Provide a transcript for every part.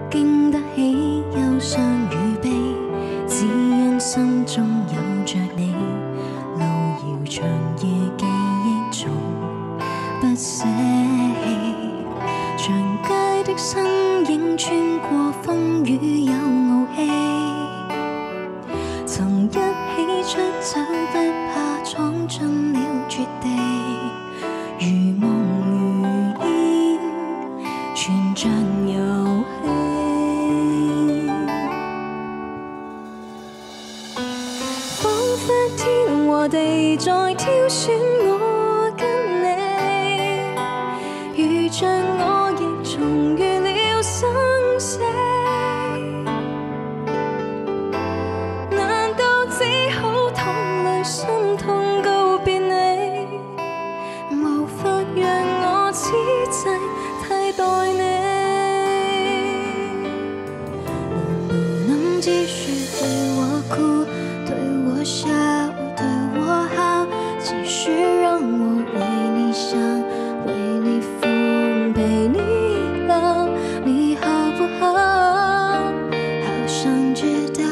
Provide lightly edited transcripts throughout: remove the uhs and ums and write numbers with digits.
經得起憂傷與悲，只因心中有着你。路遙長夜記憶總不捨棄，長街的身影穿過風雨有傲氣，曾一起出走不怕闖進了絕地，如夢如煙全像遊戲。彷彿天和地在挑選我跟你，如像我亦重遇了生死，難道只好淌淚心痛告別你，無法讓我此際替代你。能不能繼續對我哭，對我笑，對我好，繼續讓我為你想，為你瘋，陪你老，你好不好？好想知道，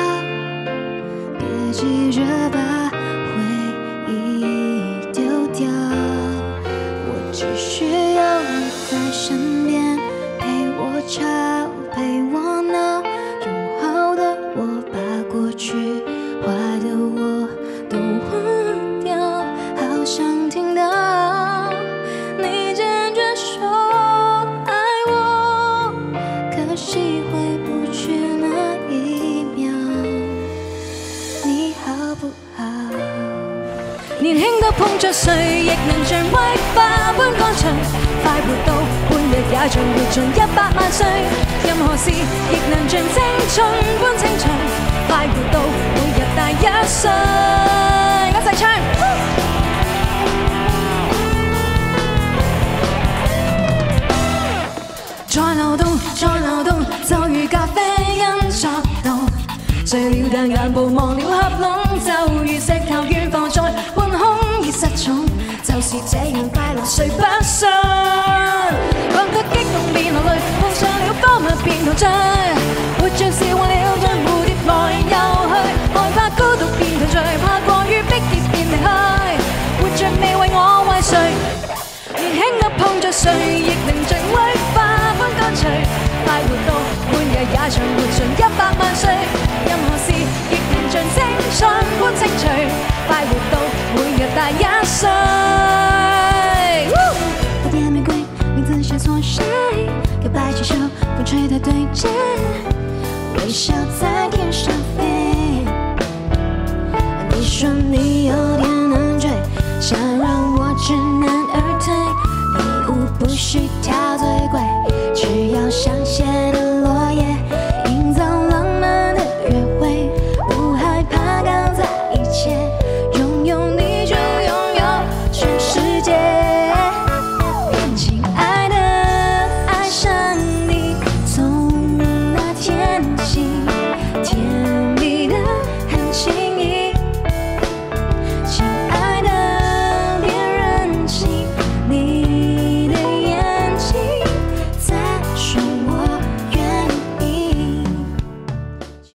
別急着把回憶丟掉，我只需要你在身邊，陪我吵，陪我鬧，用好的我把過去，壞的我都忘掉，好想聽到你堅決說愛我，可惜回不去那一秒，你好不好？年輕得碰着誰，亦能像威化般乾脆，快活到半日也像活盡100萬歲，任何事亦能像青春般清脆，快活到每日大1歲。一齊唱。再流動，再流動，就如咖啡因作動，醉了但眼部忘了合攏，就如石頭遠放在半空已失重，就是這樣快樂誰不信？覺得激動變流淚，碰上了荒謬變陶醉，活着是為了像蝴蝶來又去，害怕孤獨變陶醉，怕過於逼傑變離去，活着未為我為誰？年輕得碰着誰，亦能像威化般乾脆，快活到半日也像活盡100萬歲，任何事亦能像青春般清脆，快活到每日大1歲。蝴蝶玫瑰，名字寫錯誰？搖擺氣球，風吹得對街，微笑在天上飛。你說你有點難追，想讓我知難而退，禮物不需挑。